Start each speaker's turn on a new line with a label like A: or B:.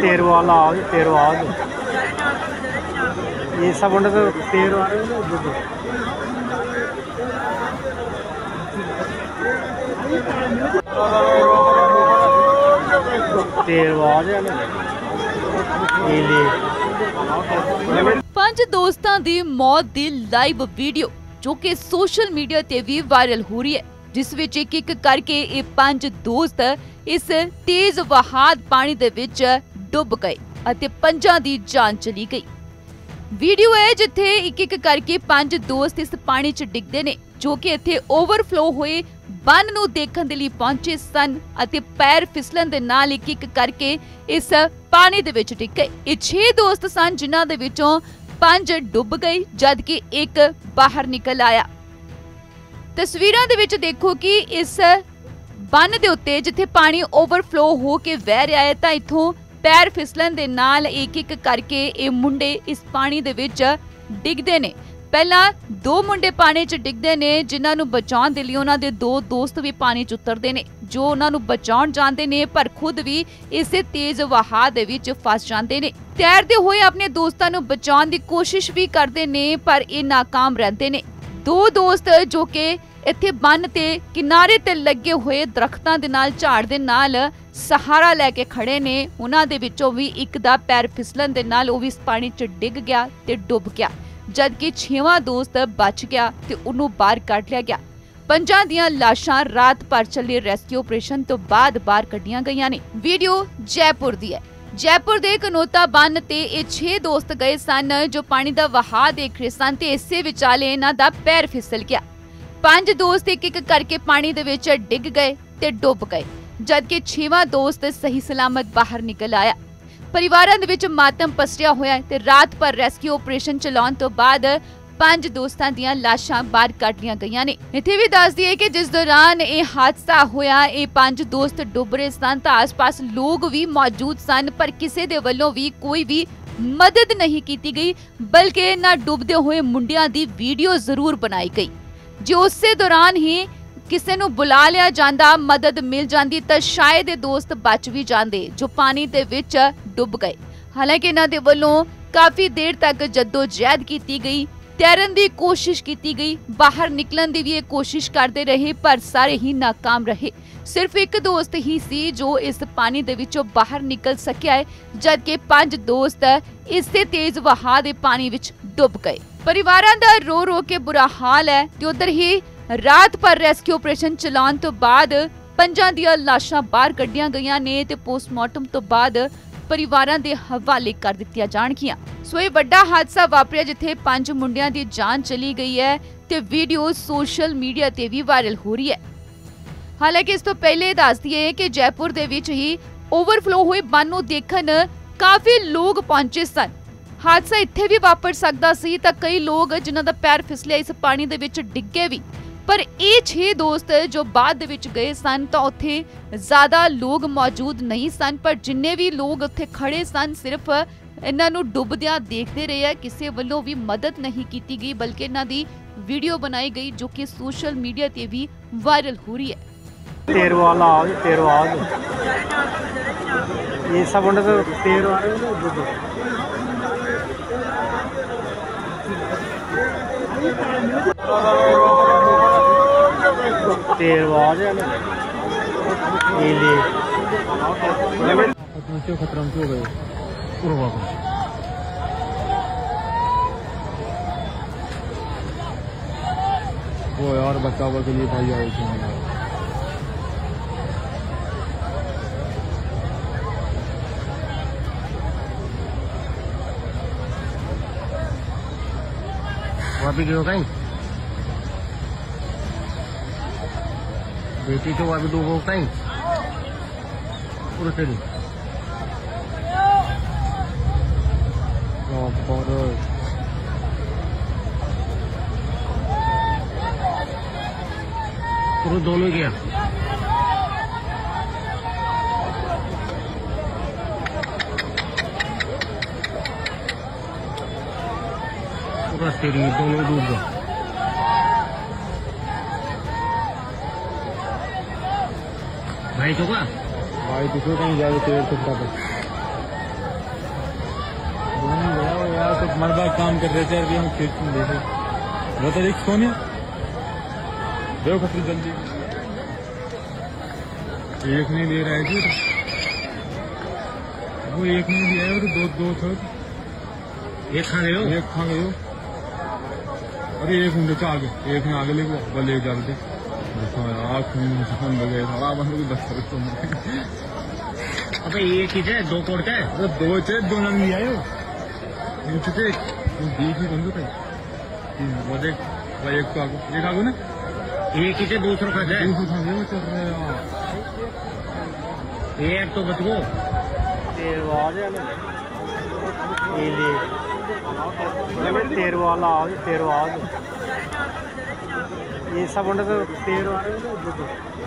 A: तेर वाला तेर वाला ये सब उन्हें तो तेर वाले तेर वाले
B: पंज दोस्तां दी मौत दी लाइव वीडियो जो कि सोशल मीडिया ते भी वायरल हो रही है, जिस विच एक करके ये पंज दोस्त इस तेज वहाद पानी दे विच डुब गए अते पंजां दी जान चली गई। वीडियो है जिथे एक करके पंज दोस्त इस पानी च डिगदे ने जो कि इत्थे ओवरफ्लो होए बन नूं देखण दे लई पहुंचे सन अते पैर फिसलन दे नाल एक करके इस पानी दे विच डिग गए। ये 6 दोस्त सन जिन्हां दे विचों 5 डुब गए जबकि एक बाहर निकल आया। तस्वीरां दे विच देखो कि इस बन दे उत्ते जिथे पानी ओवरफ्लो हो के वह रहा है तां इत्थों पैर फिसलन दे नाल एक करके ये मुंडे इस पानी दे विच डिगदे ने। पहला 2 मुंडे पानी च डिगदे ने जिन्हां नूं बचाउण दे लई उन्हां दे 2 दोस्त भी पानी च उतरदे ने जो उन्हां नूं बचाउण जांदे ने पर खुद भी इसे तेज वहाव दे विच फस जांदे ने। तैरदे होए अपने दोस्तां नूं बचाउण दी कोशिश भी करदे ने पर ये नाकाम रहंदे ने। 2 दोस्त जो कि इत्थे बन ते किनारे ते लगे हुए दरख्तां दे नाल झाड़ दे नाल सहारा लैके खड़े ने, उन्हां दे विचों भी एक दा पैर फिसलन दे नाल ओह भी इस पानी च डिग गया ते डुब गया जबकि 6वां दोस्त बच गया ते उन्हों बाहर कढ लिया गया। पंजां दियां लाशां रात भर चले रेस्क्यू ऑपरेशन तो बाद बाहर कढियां गईयां ने। वीडियो जयपुर दी है। जयपुर दे कनोता बन ते ये 6 दोस्त गए सन जो पानी दा वहाव देख रहे सन ते इसे विचाले इन्हां दा पैर फिसल गया। 5 दोस्त एक करके पानी दे विच डिग गए ते डुब गए जबकि 6वां दोस्त सही सलामत बाहर निकल आया। परिवारां दे विच मातम पसरिया होया ते रात भर रेस्क्यू ऑपरेशन चलाउण तो बाद 5 दोस्तां दियां लाशां बाहर कढ लियां गईयां ने। इत्थे भी दस दईए कि जिस दौरान ये हादसा होया ये 5 दोस्त डुब रहे सन तां आस-पास लोग भी मौजूद सन पर किसी दे वल्लों भी कोई भी मदद नहीं की गई बल्कि इन्हां डुबदे होए मुंडियां दी वीडियो जरूर बनाई गई। जो उसे दौरान ही किसी नूं बुला लिया जांदा मदद मिल जांदी तां शायद ये दोस्त बच भी जांदे जो पानी दे विच डुब गए। हालांकि इन्हां दे वल्लों काफी देर तक जद्दोजहद की गई, तैरन की कोशिश की गई, बाहर निकलन की भी ये कोशिश करते रहे पर सारे ही नाकाम रहे। सिर्फ एक दोस्त ही सी जो इस पानी दे विचों बाहर निकल सकिया है जबकि 5 दोस्त इससे तेज वहाव दे पानी विच डुब गए। परिवारां दा रो रो के बुरा हाल है ते उधर ही रात भर रेस्क्यू ऑपरेशन चलाउण तो बाद 5 दियां लाशां बाहर कढियां गईयां ने ते पोस्टमार्टम तो बाद परिवारां दे हवाले कर दित्तियां जाणगियां। सो ये वड्डा हादसा वापरिया जिथे 5 मुंडियां दी जान चली गई है ते वीडियो सोशल मीडिया ते भी वायरल हो रही है। हालांकि इस तो पहले दस दिए कि जयपुर दे विच ही ओवरफ्लो हुए बन नूं देखण काफी लोग पहुंचे सन। हादसा इत्थे भी वापर सकदा सी तां कई लोग जिन्हां दा पैर फिसलिया इस पानी दे विच डिगे भी पर ये 6 दोस्त जो बाद दे विच गए सन तां उत्थे ज्यादा लोग मौजूद नहीं सन पर जिन्ने भी लोग उत्थे खड़े सन सिर्फ इन्हां नूं डुबदियां देखदे रहे है। किसी वल्लों भी मदद नहीं की गई बल्कि इन्हां दी वीडियो बनाई गई जो कि सोशल मीडिया ते भी वायरल हो रही है।
A: तेर वाला ये सब उन्हें तो तेर वाले तेर वाले ये ले खतरा हो गए वो यार बचाव के लिए भाई आए थे। अभी गयो कहीं बेटी तो अभी डूबो कहीं पूरे चली पूरे दोनों गया तेरी दोनों डूब गए। भाई तो कहीं जाए तेरे तो तो हमारे पास काम कर रहे थे, अभी हम खेत में देखे बता एक सोनिया देखो खतरी जल्दी एक नहीं दे रहा है जी, वो एक नहीं दिया है, तो दो थे,
C: एक खा गए हो,
A: एक खा गए हो। अरे एक मिनट आगे, एक में आगे लेके बल ले जाते आग खून लगे थोड़ा बंद को बस करो।
C: अबे एक ही थे, दो कोड़ थे,
A: अरे दो थे, दो नंग नहीं आए हो नीचे थे, बीच ही बंद थे वो देख भाई, एक तो आगो, एक आगो ना,
C: एक ही थे, दूसरों का थे,
A: दूसरों खा गए चल रहे हैं।
C: एक तो बच गो तेरवाज ये सब तेरवाज